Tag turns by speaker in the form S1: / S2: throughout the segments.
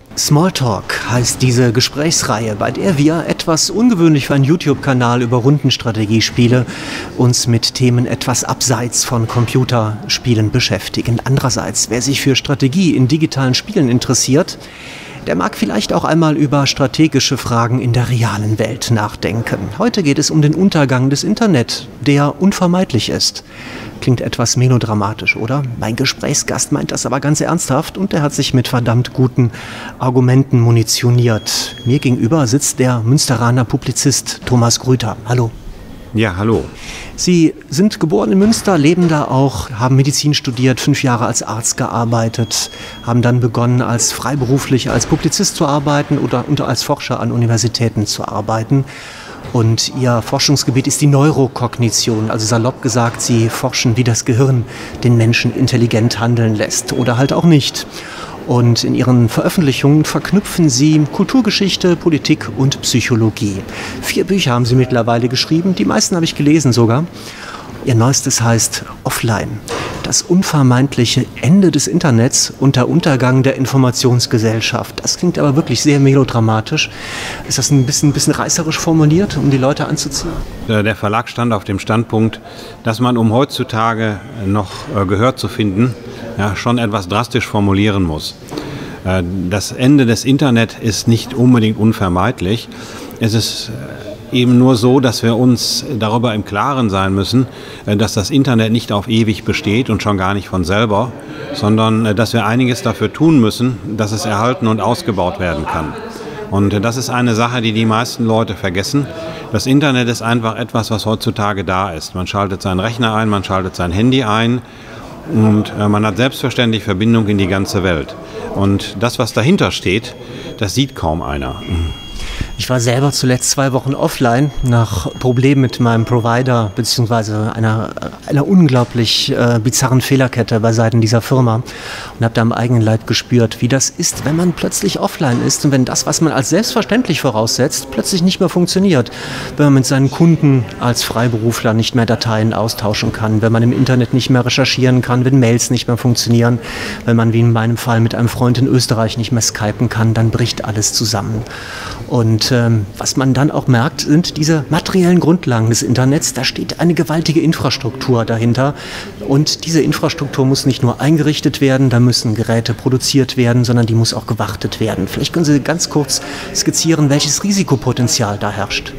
S1: Smalltalk heißt diese Gesprächsreihe, bei der wir, etwas ungewöhnlich für einen YouTube-Kanal über Rundenstrategiespiele, uns mit Themen etwas abseits von Computerspielen beschäftigen. Andererseits, wer sich für Strategie in digitalen Spielen interessiert, der mag vielleicht auch einmal über strategische Fragen in der realen Welt nachdenken. Heute geht es um den Untergang des Internet, der unvermeidlich ist. Klingt etwas melodramatisch, oder? Mein Gesprächsgast meint das aber ganz ernsthaft und er hat sich mit verdammt guten Argumenten munitioniert. Mir gegenüber sitzt der Münsteraner Publizist Thomas Grüter. Hallo.
S2: Ja, hallo.
S1: Sie sind geboren in Münster, leben da auch, haben Medizin studiert, 5 Jahre als Arzt gearbeitet, haben dann begonnen, als freiberuflich als Publizist zu arbeiten oder als Forscher an Universitäten zu arbeiten. Und Ihr Forschungsgebiet ist die Neurokognition, also salopp gesagt, Sie forschen, wie das Gehirn den Menschen intelligent handeln lässt oder halt auch nicht. Und in Ihren Veröffentlichungen verknüpfen Sie Kulturgeschichte, Politik und Psychologie. 4 Bücher haben Sie mittlerweile geschrieben, die meisten habe ich gelesen sogar. Ihr neuestes heißt Offline, das unvermeidliche Ende des Internets und der Untergang der Informationsgesellschaft. Das klingt aber wirklich sehr melodramatisch. Ist das ein bisschen reißerisch formuliert, um die Leute anzuziehen?
S2: Der Verlag stand auf dem Standpunkt, dass man, um heutzutage noch Gehör zu finden, schon etwas drastisch formulieren muss. Das Ende des Internet ist nicht unbedingt unvermeidlich. Es ist eben nur so, dass wir uns darüber im Klaren sein müssen, dass das Internet nicht auf ewig besteht und schon gar nicht von selber, sondern dass wir einiges dafür tun müssen, dass es erhalten und ausgebaut werden kann. Und das ist eine Sache, die die meisten Leute vergessen. Das Internet ist einfach etwas, was heutzutage da ist. Man schaltet seinen Rechner ein, man schaltet sein Handy ein und man hat selbstverständlich Verbindung in die ganze Welt. Und das, was dahinter steht, das sieht kaum einer.
S1: Ich war selber zuletzt 2 Wochen offline nach Problemen mit meinem Provider beziehungsweise einer unglaublich bizarren Fehlerkette bei Seiten dieser Firma und habe da am eigenen Leib gespürt, wie das ist, wenn man plötzlich offline ist und wenn das, was man als selbstverständlich voraussetzt, plötzlich nicht mehr funktioniert. Wenn man mit seinen Kunden als Freiberufler nicht mehr Dateien austauschen kann, wenn man im Internet nicht mehr recherchieren kann, wenn Mails nicht mehr funktionieren, wenn man wie in meinem Fall mit einem Freund in Österreich nicht mehr skypen kann, dann bricht alles zusammen. Und was man dann auch merkt, sind diese materiellen Grundlagen des Internets. Da steht eine gewaltige Infrastruktur dahinter. Und diese Infrastruktur muss nicht nur eingerichtet werden, da müssen Geräte produziert werden, sondern die muss auch gewartet werden. Vielleicht können Sie ganz kurz skizzieren, welches Risikopotenzial da herrscht.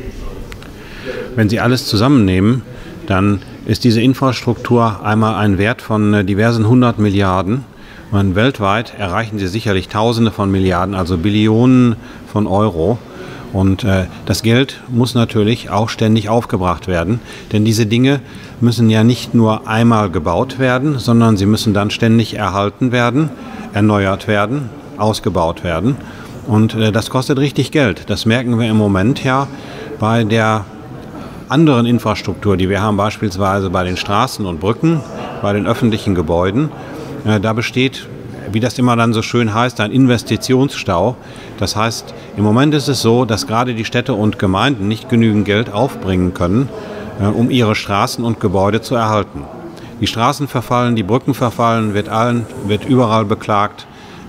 S2: Wenn Sie alles zusammennehmen, dann ist diese Infrastruktur einmal ein Wert von diversen 100 Milliarden. Und weltweit erreichen sie sicherlich Tausende von Milliarden, also Billionen von Euro. Und das Geld muss natürlich auch ständig aufgebracht werden, denn diese Dinge müssen ja nicht nur einmal gebaut werden, sondern sie müssen dann ständig erhalten werden, erneuert werden, ausgebaut werden. Und das kostet richtig Geld. Das merken wir im Moment ja bei der anderen Infrastruktur, die wir haben, beispielsweise bei den Straßen und Brücken, bei den öffentlichen Gebäuden. Da besteht, wie das immer dann so schön heißt, ein Investitionsstau. Das heißt, im Moment ist es so, dass gerade die Städte und Gemeinden nicht genügend Geld aufbringen können, um ihre Straßen und Gebäude zu erhalten. Die Straßen verfallen, die Brücken verfallen, wird überall beklagt.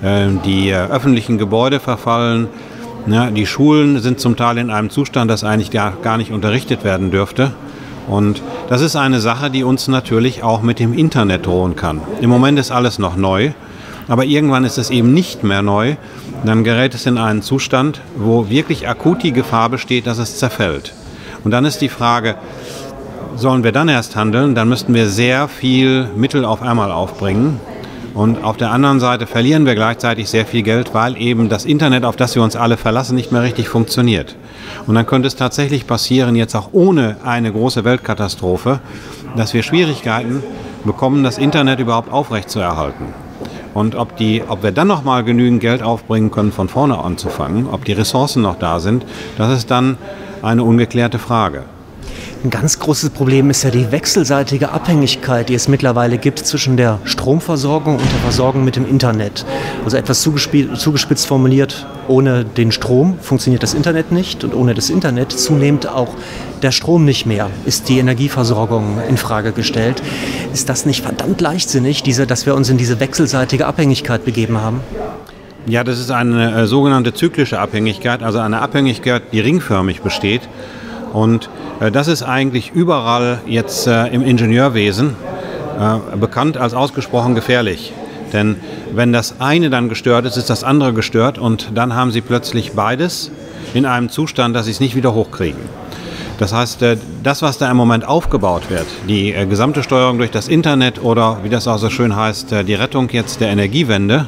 S2: Die öffentlichen Gebäude verfallen. Die Schulen sind zum Teil in einem Zustand, das eigentlich gar nicht unterrichtet werden dürfte. Und das ist eine Sache, die uns natürlich auch mit dem Internet drohen kann. Im Moment ist alles noch neu, aber irgendwann ist es eben nicht mehr neu. Dann gerät es in einen Zustand, wo wirklich akut die Gefahr besteht, dass es zerfällt. Und dann ist die Frage, sollen wir dann erst handeln? Dann müssten wir sehr viel Mittel auf einmal aufbringen. Und auf der anderen Seite verlieren wir gleichzeitig sehr viel Geld, weil eben das Internet, auf das wir uns alle verlassen, nicht mehr richtig funktioniert. Und dann könnte es tatsächlich passieren, jetzt auch ohne eine große Weltkatastrophe, dass wir Schwierigkeiten bekommen, das Internet überhaupt aufrechtzuerhalten. Und ob wir dann noch mal genügend Geld aufbringen können, von vorne anzufangen, ob die Ressourcen noch da sind, das ist dann eine ungeklärte Frage.
S1: Ein ganz großes Problem ist ja die wechselseitige Abhängigkeit, die es mittlerweile gibt zwischen der Stromversorgung und der Versorgung mit dem Internet. Also etwas zugespitzt formuliert, ohne den Strom funktioniert das Internet nicht und ohne das Internet zunehmend auch der Strom nicht mehr, ist die Energieversorgung in Frage gestellt. Ist das nicht verdammt leichtsinnig, dass wir uns in diese wechselseitige Abhängigkeit begeben haben?
S2: Ja, das ist eine sogenannte zyklische Abhängigkeit, also eine Abhängigkeit, die ringförmig besteht. Und das ist eigentlich überall jetzt im Ingenieurwesen bekannt als ausgesprochen gefährlich. Denn wenn das eine dann gestört ist, ist das andere gestört und dann haben Sie plötzlich beides in einem Zustand, dass Sie es nicht wieder hochkriegen. Das heißt, das, was da im Moment aufgebaut wird, die gesamte Steuerung durch das Internet oder, wie das auch so schön heißt, die Rettung jetzt der Energiewende,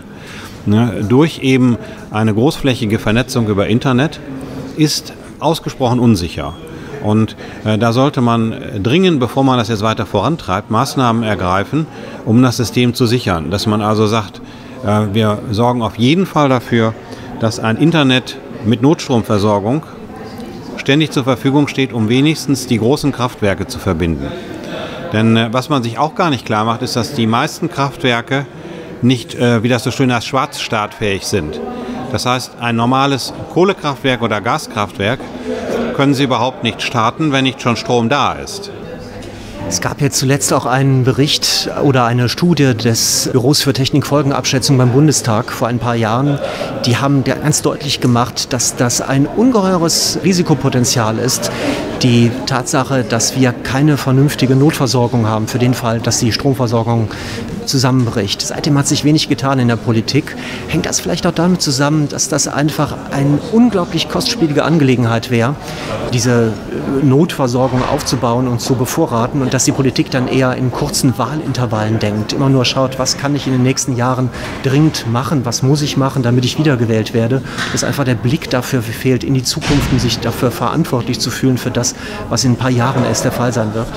S2: durch eben eine großflächige Vernetzung über Internet, ist ausgesprochen unsicher. Und da sollte man dringend, bevor man das jetzt weiter vorantreibt, Maßnahmen ergreifen, um das System zu sichern. Dass man also sagt, wir sorgen auf jeden Fall dafür, dass ein Internet mit Notstromversorgung ständig zur Verfügung steht, um wenigstens die großen Kraftwerke zu verbinden. Denn was man sich auch gar nicht klar macht, ist, dass die meisten Kraftwerke nicht, wie das so schön heißt, schwarzstartfähig sind. Das heißt, ein normales Kohlekraftwerk oder Gaskraftwerk können Sie überhaupt nicht starten, wenn nicht schon Strom da ist.
S1: Es gab jetzt zuletzt auch einen Bericht oder eine Studie des Büros für Technikfolgenabschätzung beim Bundestag vor ein paar Jahren. Die haben ganz deutlich gemacht, dass das ein ungeheures Risikopotenzial ist. Die Tatsache, dass wir keine vernünftige Notversorgung haben für den Fall, dass die Stromversorgung zusammenbricht. Seitdem hat sich wenig getan in der Politik. Hängt das vielleicht auch damit zusammen, dass das einfach eine unglaublich kostspielige Angelegenheit wäre, diese Notversorgung aufzubauen und zu bevorraten und dass die Politik dann eher in kurzen Wahlintervallen denkt, immer nur schaut, was kann ich in den nächsten Jahren dringend machen, was muss ich machen, damit ich wiedergewählt werde, dass einfach der Blick dafür fehlt, in die Zukunft und sich dafür verantwortlich zu fühlen für das, was in ein paar Jahren erst der Fall sein wird.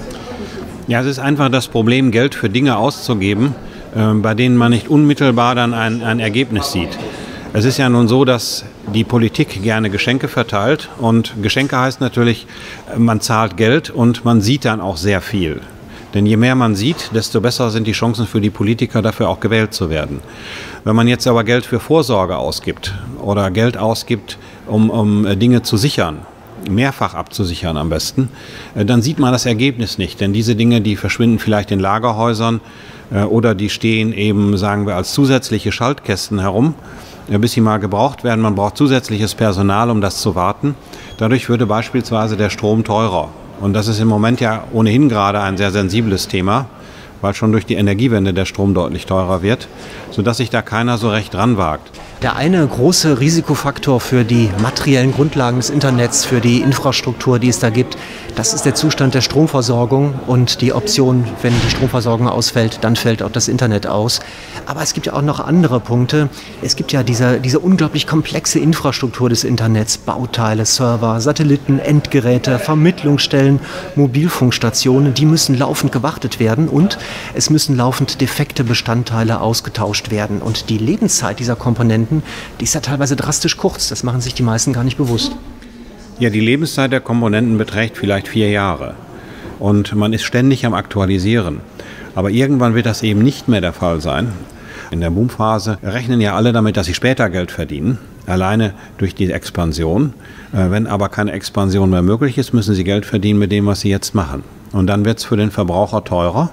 S2: Ja, es ist einfach das Problem, Geld für Dinge auszugeben, bei denen man nicht unmittelbar dann ein Ergebnis sieht. Es ist ja nun so, dass die Politik gerne Geschenke verteilt und Geschenke heißt natürlich, man zahlt Geld und man sieht dann auch sehr viel. Denn je mehr man sieht, desto besser sind die Chancen für die Politiker, dafür auch gewählt zu werden. Wenn man jetzt aber Geld für Vorsorge ausgibt oder Geld ausgibt, um Dinge zu sichern, mehrfach abzusichern am besten, dann sieht man das Ergebnis nicht. Denn diese Dinge, die verschwinden vielleicht in Lagerhäusern oder die stehen eben, sagen wir, als zusätzliche Schaltkästen herum, bis sie mal gebraucht werden. Man braucht zusätzliches Personal, um das zu warten. Dadurch würde beispielsweise der Strom teurer. Und das ist im Moment ja ohnehin gerade ein sehr sensibles Thema, weil schon durch die Energiewende der Strom deutlich teurer wird, sodass sich da keiner so recht dran wagt.
S1: Der eine große Risikofaktor für die materiellen Grundlagen des Internets, für die Infrastruktur, die es da gibt, das ist der Zustand der Stromversorgung und die Option, wenn die Stromversorgung ausfällt, dann fällt auch das Internet aus. Aber es gibt ja auch noch andere Punkte. Es gibt ja diese unglaublich komplexe Infrastruktur des Internets, Bauteile, Server, Satelliten, Endgeräte, Vermittlungsstellen, Mobilfunkstationen, die müssen laufend gewartet werden und es müssen laufend defekte Bestandteile ausgetauscht werden. Und die Lebenszeit dieser Komponenten, die ist ja teilweise drastisch kurz. Das machen sich die meisten gar nicht bewusst.
S2: Ja, die Lebenszeit der Komponenten beträgt vielleicht 4 Jahre. Und man ist ständig am Aktualisieren. Aber irgendwann wird das eben nicht mehr der Fall sein. In der Boomphase rechnen ja alle damit, dass sie später Geld verdienen. Alleine durch die Expansion. Wenn aber keine Expansion mehr möglich ist, müssen sie Geld verdienen mit dem, was sie jetzt machen. Und dann wird es für den Verbraucher teurer.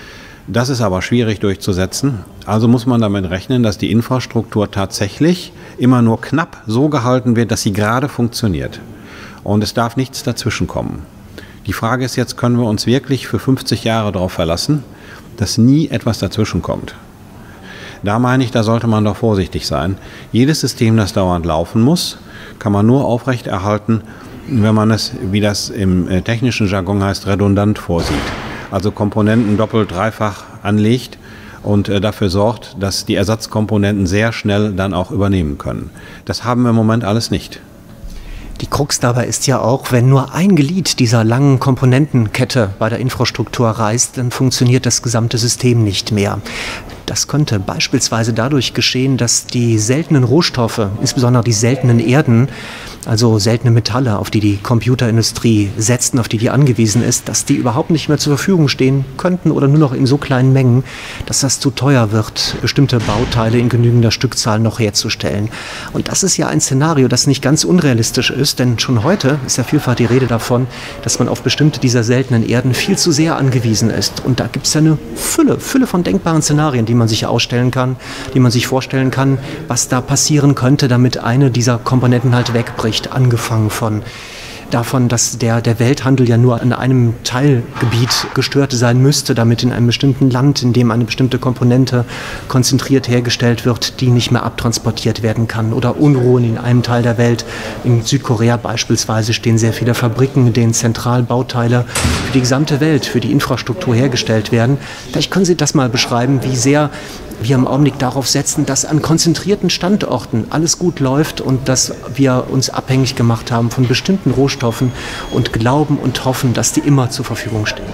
S2: Das ist aber schwierig durchzusetzen. Also muss man damit rechnen, dass die Infrastruktur tatsächlich immer nur knapp so gehalten wird, dass sie gerade funktioniert. Und es darf nichts dazwischen kommen. Die Frage ist jetzt, können wir uns wirklich für 50 Jahre darauf verlassen, dass nie etwas dazwischen kommt? Da meine ich, da sollte man doch vorsichtig sein. Jedes System, das dauernd laufen muss, kann man nur aufrechterhalten, wenn man es, wie das im technischen Jargon heißt, redundant vorsieht. Also Komponenten doppelt, dreifach anlegt und dafür sorgt, dass die Ersatzkomponenten sehr schnell dann auch übernehmen können. Das haben wir im Moment alles nicht.
S1: Die Krux dabei ist ja auch, wenn nur ein Glied dieser langen Komponentenkette bei der Infrastruktur reißt, dann funktioniert das gesamte System nicht mehr. Das könnte beispielsweise dadurch geschehen, dass die seltenen Rohstoffe, insbesondere die seltenen Erden, also seltene Metalle, auf die die Computerindustrie setzt und auf die angewiesen ist, dass die überhaupt nicht mehr zur Verfügung stehen könnten oder nur noch in so kleinen Mengen, dass das zu teuer wird, bestimmte Bauteile in genügender Stückzahl noch herzustellen. Und das ist ja ein Szenario, das nicht ganz unrealistisch ist, denn schon heute ist ja vielfach die Rede davon, dass man auf bestimmte dieser seltenen Erden viel zu sehr angewiesen ist. Und da gibt es ja eine Fülle von denkbaren Szenarien, die man sich vorstellen kann, was da passieren könnte, damit eine dieser Komponenten halt wegbricht, angefangen davon, dass der Welthandel ja nur an einem Teilgebiet gestört sein müsste, damit in einem bestimmten Land, in dem eine bestimmte Komponente konzentriert hergestellt wird, die nicht mehr abtransportiert werden kann. Oder Unruhen in einem Teil der Welt. In Südkorea beispielsweise stehen sehr viele Fabriken, in denen Zentralbauteile für die gesamte Welt, für die Infrastruktur hergestellt werden. Vielleicht können Sie das mal beschreiben, wie sehr wir im Augenblick darauf setzen, dass an konzentrierten Standorten alles gut läuft und dass wir uns abhängig gemacht haben von bestimmten Rohstoffen und glauben und hoffen, dass die immer zur Verfügung stehen.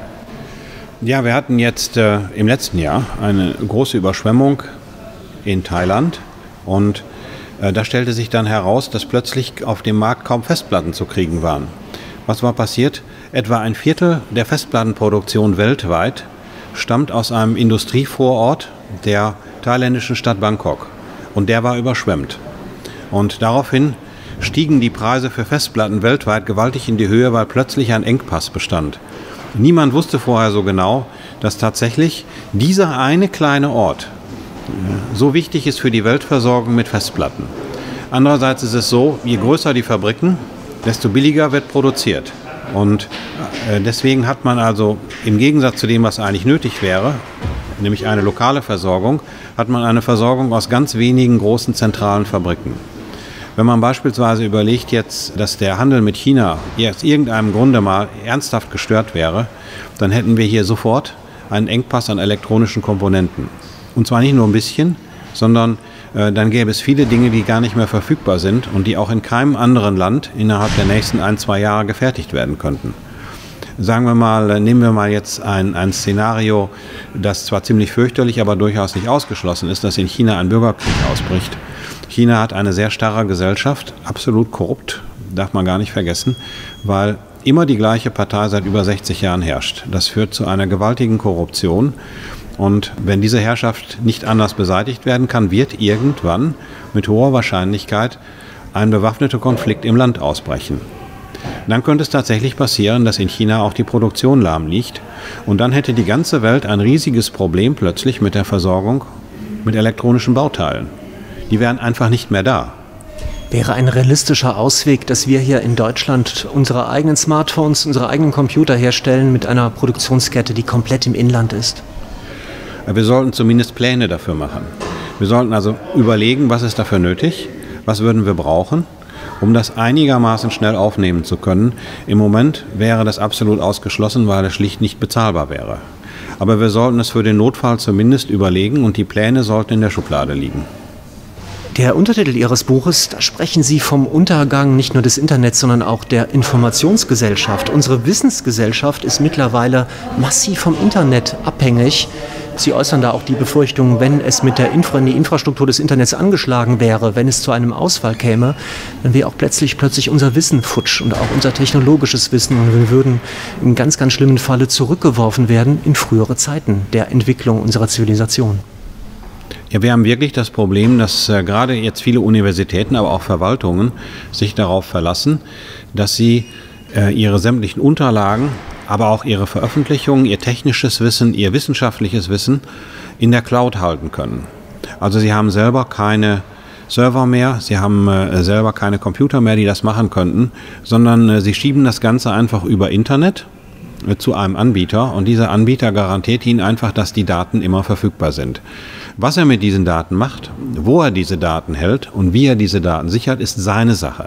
S2: Ja, wir hatten jetzt im letzten Jahr eine große Überschwemmung in Thailand und da stellte sich dann heraus, dass plötzlich auf dem Markt kaum Festplatten zu kriegen waren. Was war passiert? Etwa ein Viertel der Festplattenproduktion weltweit stammt aus einem Industrievorort der thailändischen Stadt Bangkok und der war überschwemmt. Und daraufhin stiegen die Preise für Festplatten weltweit gewaltig in die Höhe, weil plötzlich ein Engpass bestand. Niemand wusste vorher so genau, dass tatsächlich dieser eine kleine Ort so wichtig ist für die Weltversorgung mit Festplatten. Andererseits ist es so, je größer die Fabriken, desto billiger wird produziert. Und deswegen hat man also im Gegensatz zu dem, was eigentlich nötig wäre, nämlich eine lokale Versorgung, hat man eine Versorgung aus ganz wenigen großen zentralen Fabriken. Wenn man beispielsweise überlegt jetzt, dass der Handel mit China aus irgendeinem Grunde mal ernsthaft gestört wäre, dann hätten wir hier sofort einen Engpass an elektronischen Komponenten. Und zwar nicht nur ein bisschen, sondern dann gäbe es viele Dinge, die gar nicht mehr verfügbar sind und die auch in keinem anderen Land innerhalb der nächsten 1-2 Jahre gefertigt werden könnten. Sagen wir mal, nehmen wir mal jetzt ein Szenario, das zwar ziemlich fürchterlich, aber durchaus nicht ausgeschlossen ist, dass in China ein Bürgerkrieg ausbricht. China hat eine sehr starre Gesellschaft, absolut korrupt, darf man gar nicht vergessen, weil immer die gleiche Partei seit über 60 Jahren herrscht. Das führt zu einer gewaltigen Korruption. Und wenn diese Herrschaft nicht anders beseitigt werden kann, wird irgendwann mit hoher Wahrscheinlichkeit ein bewaffneter Konflikt im Land ausbrechen. Dann könnte es tatsächlich passieren, dass in China auch die Produktion lahm liegt. Und dann hätte die ganze Welt ein riesiges Problem plötzlich mit der Versorgung mit elektronischen Bauteilen. Die wären einfach nicht mehr da.
S1: Wäre ein realistischer Ausweg, dass wir hier in Deutschland unsere eigenen Smartphones, unsere eigenen Computer herstellen mit einer Produktionskette, die komplett im Inland ist?
S2: Wir sollten zumindest Pläne dafür machen. Wir sollten also überlegen, was ist dafür nötig, was würden wir brauchen, um das einigermaßen schnell aufnehmen zu können. Im Moment wäre das absolut ausgeschlossen, weil es schlicht nicht bezahlbar wäre. Aber wir sollten es für den Notfall zumindest überlegen und die Pläne sollten in der Schublade liegen.
S1: Der Untertitel Ihres Buches, da sprechen Sie vom Untergang nicht nur des Internets, sondern auch der Informationsgesellschaft. Unsere Wissensgesellschaft ist mittlerweile massiv vom Internet abhängig. Sie äußern da auch die Befürchtung, wenn es mit die Infrastruktur des Internets angeschlagen wäre, wenn es zu einem Ausfall käme, dann wäre auch plötzlich unser Wissen futsch und auch unser technologisches Wissen und wir würden im ganz, ganz schlimmen Falle zurückgeworfen werden in frühere Zeiten der Entwicklung unserer Zivilisation.
S2: Ja, wir haben wirklich das Problem, dass gerade jetzt viele Universitäten, aber auch Verwaltungen sich darauf verlassen, dass sie ihre sämtlichen Unterlagen, aber auch ihre Veröffentlichungen, ihr technisches Wissen, ihr wissenschaftliches Wissen in der Cloud halten können. Also sie haben selber keine Server mehr, sie haben selber keine Computer mehr, die das machen könnten, sondern sie schieben das Ganze einfach über Internet zu einem Anbieter und dieser Anbieter garantiert ihnen einfach, dass die Daten immer verfügbar sind. Was er mit diesen Daten macht, wo er diese Daten hält und wie er diese Daten sichert, ist seine Sache.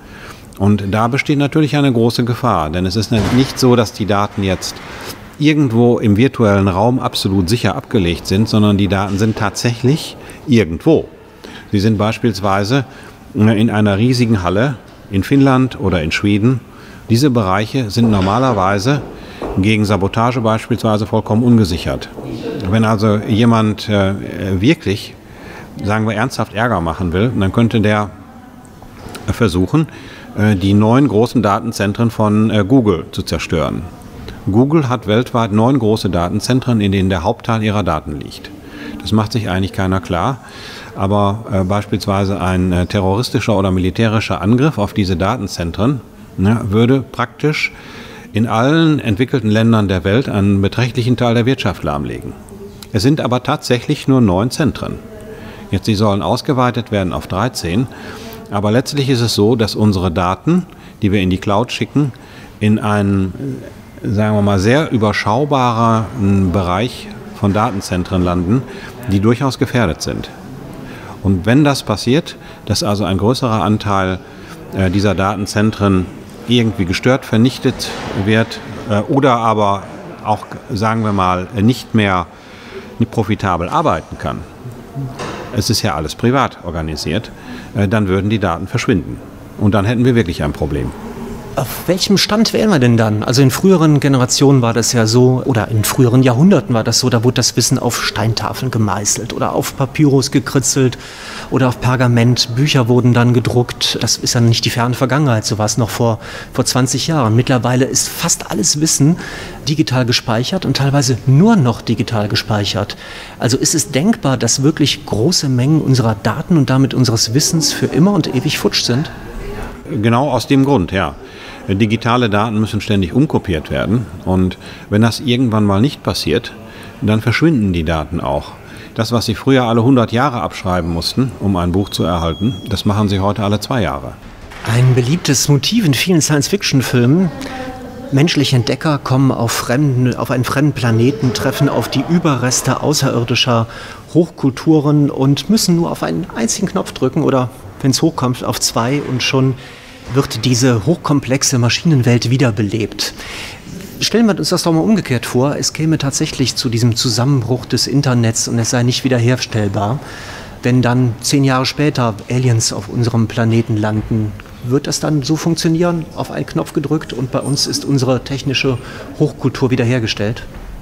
S2: Und da besteht natürlich eine große Gefahr, denn es ist nicht so, dass die Daten jetzt irgendwo im virtuellen Raum absolut sicher abgelegt sind, sondern die Daten sind tatsächlich irgendwo. Sie sind beispielsweise in einer riesigen Halle in Finnland oder in Schweden. Diese Bereiche sind normalerweise gegen Sabotage beispielsweise vollkommen ungesichert. Wenn also jemand wirklich, sagen wir, ernsthaft Ärger machen will, dann könnte der versuchen, die 9 großen Datenzentren von Google zu zerstören. Google hat weltweit 9 große Datenzentren, in denen der Hauptteil ihrer Daten liegt. Das macht sich eigentlich keiner klar, aber beispielsweise ein terroristischer oder militärischer Angriff auf diese Datenzentren würde praktisch in allen entwickelten Ländern der Welt einen beträchtlichen Teil der Wirtschaft lahmlegen. Es sind aber tatsächlich nur 9 Zentren. Jetzt, die sollen ausgeweitet werden auf 13. Aber letztlich ist es so, dass unsere Daten, die wir in die Cloud schicken, in einen, sagen wir mal, sehr überschaubaren Bereich von Datenzentren landen, die durchaus gefährdet sind. Und wenn das passiert, dass also ein größerer Anteil dieser Datenzentren irgendwie gestört, vernichtet wird oder aber auch, sagen wir mal, nicht mehr profitabel arbeiten kann, es ist ja alles privat organisiert, dann würden die Daten verschwinden. Und dann hätten wir wirklich ein Problem.
S1: Auf welchem Stand wären wir denn dann? Also in früheren Generationen war das ja so, oder in früheren Jahrhunderten war das so, da wurde das Wissen auf Steintafeln gemeißelt oder auf Papyrus gekritzelt oder auf Pergament. Bücher wurden dann gedruckt. Das ist ja nicht die ferne Vergangenheit, so war es noch vor 20 Jahren. Mittlerweile ist fast alles Wissen digital gespeichert und teilweise nur noch digital gespeichert. Also ist es denkbar, dass wirklich große Mengen unserer Daten und damit unseres Wissens für immer und ewig futsch sind?
S2: Genau aus dem Grund, ja. Digitale Daten müssen ständig umkopiert werden und wenn das irgendwann mal nicht passiert, dann verschwinden die Daten auch. Das, was Sie früher alle 100 Jahre abschreiben mussten, um ein Buch zu erhalten, das machen Sie heute alle 2 Jahre.
S1: Ein beliebtes Motiv in vielen Science-Fiction-Filmen. Menschliche Entdecker kommen auf einen fremden Planeten, treffen auf die Überreste außerirdischer Hochkulturen und müssen nur auf einen einzigen Knopf drücken oder, wenn es hochkommt, auf 2 und schon wird diese hochkomplexe Maschinenwelt wiederbelebt. Stellen wir uns das doch mal umgekehrt vor, es käme tatsächlich zu diesem Zusammenbruch des Internets und es sei nicht wiederherstellbar. Wenn dann 10 Jahre später Aliens auf unserem Planeten landen, wird das dann so funktionieren, auf einen Knopf gedrückt und bei uns ist unsere technische Hochkultur wiederhergestellt?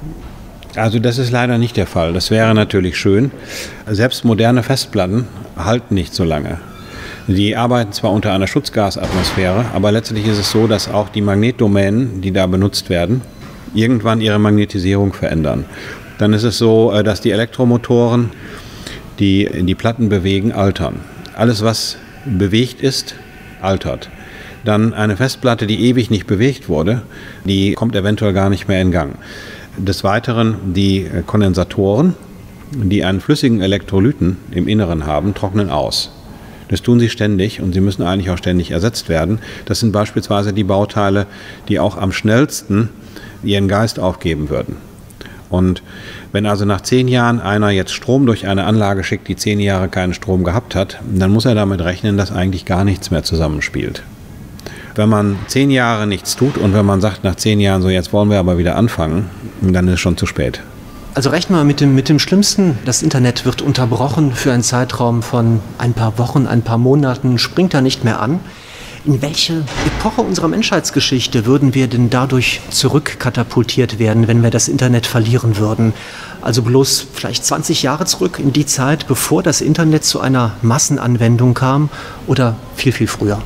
S2: Also das ist leider nicht der Fall. Das wäre natürlich schön. Selbst moderne Festplatten halten nicht so lange. Die arbeiten zwar unter einer Schutzgasatmosphäre, aber letztlich ist es so, dass auch die Magnetdomänen, die da benutzt werden, irgendwann ihre Magnetisierung verändern. Dann ist es so, dass die Elektromotoren, die die Platten bewegen, altern. Alles, was bewegt ist, altert. Dann eine Festplatte, die ewig nicht bewegt wurde, die kommt eventuell gar nicht mehr in Gang. Des Weiteren die Kondensatoren, die einen flüssigen Elektrolyten im Inneren haben, trocknen aus. Das tun sie ständig und sie müssen eigentlich auch ständig ersetzt werden. Das sind beispielsweise die Bauteile, die auch am schnellsten ihren Geist aufgeben würden. Und wenn also nach 10 Jahren einer jetzt Strom durch eine Anlage schickt, die 10 Jahre keinen Strom gehabt hat, dann muss er damit rechnen, dass eigentlich gar nichts mehr zusammenspielt. Wenn man 10 Jahre nichts tut und wenn man sagt nach 10 Jahren, so jetzt wollen wir aber wieder anfangen, dann ist es schon zu spät.
S1: Also rechnen wir mit dem Schlimmsten. Das Internet wird unterbrochen für einen Zeitraum von ein paar Wochen, ein paar Monaten, springt da nicht mehr an. In welche Epoche unserer Menschheitsgeschichte würden wir denn dadurch zurückkatapultiert werden, wenn wir das Internet verlieren würden? Also bloß vielleicht 20 Jahre zurück in die Zeit, bevor das Internet zu einer Massenanwendung kam oder viel, viel früher?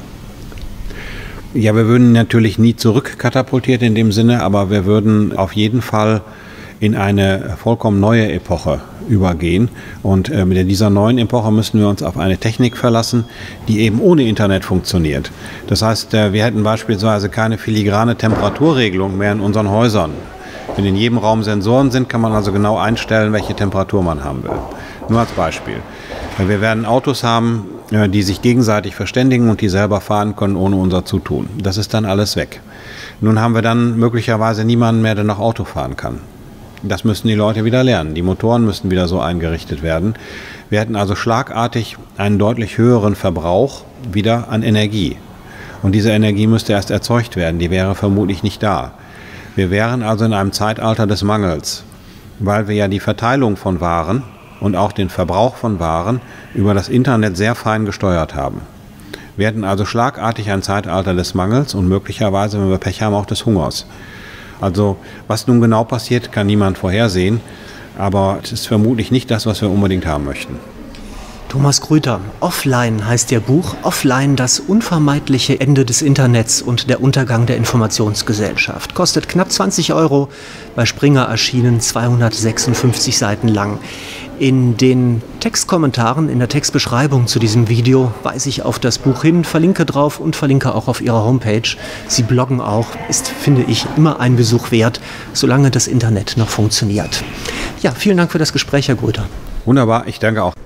S2: Ja, wir würden natürlich nie zurückkatapultiert in dem Sinne, aber wir würden auf jeden Fall in eine vollkommen neue Epoche übergehen. Und mit dieser neuen Epoche müssen wir uns auf eine Technik verlassen, die eben ohne Internet funktioniert. Das heißt, wir hätten beispielsweise keine filigrane Temperaturregelung mehr in unseren Häusern. Wenn in jedem Raum Sensoren sind, kann man also genau einstellen, welche Temperatur man haben will. Nur als Beispiel. Wir werden Autos haben, die sich gegenseitig verständigen und die selber fahren können ohne unser Zutun. Das ist dann alles weg. Nun haben wir dann möglicherweise niemanden mehr, der noch Auto fahren kann. Das müssen die Leute wieder lernen. Die Motoren müssen wieder so eingerichtet werden. Wir hätten also schlagartig einen deutlich höheren Verbrauch wieder an Energie. Und diese Energie müsste erst erzeugt werden. Die wäre vermutlich nicht da. Wir wären also in einem Zeitalter des Mangels, weil wir ja die Verteilung von Waren und auch den Verbrauch von Waren über das Internet sehr fein gesteuert haben. Wir hätten also schlagartig ein Zeitalter des Mangels und möglicherweise, wenn wir Pech haben, auch des Hungers. Also was nun genau passiert, kann niemand vorhersehen, aber es ist vermutlich nicht das, was wir unbedingt haben möchten.
S1: Thomas Grüter, Offline heißt Ihr Buch. Offline, das unvermeidliche Ende des Internets und der Untergang der Informationsgesellschaft. Kostet knapp 20 €, bei Springer erschienen, 256 Seiten lang. In den Textkommentaren, in der Textbeschreibung zu diesem Video weise ich auf das Buch hin, verlinke drauf und verlinke auch auf Ihrer Homepage. Sie bloggen auch, ist, finde ich, immer ein Besuch wert, solange das Internet noch funktioniert. Ja, vielen Dank für das Gespräch, Herr Grüter.
S2: Wunderbar, ich danke auch.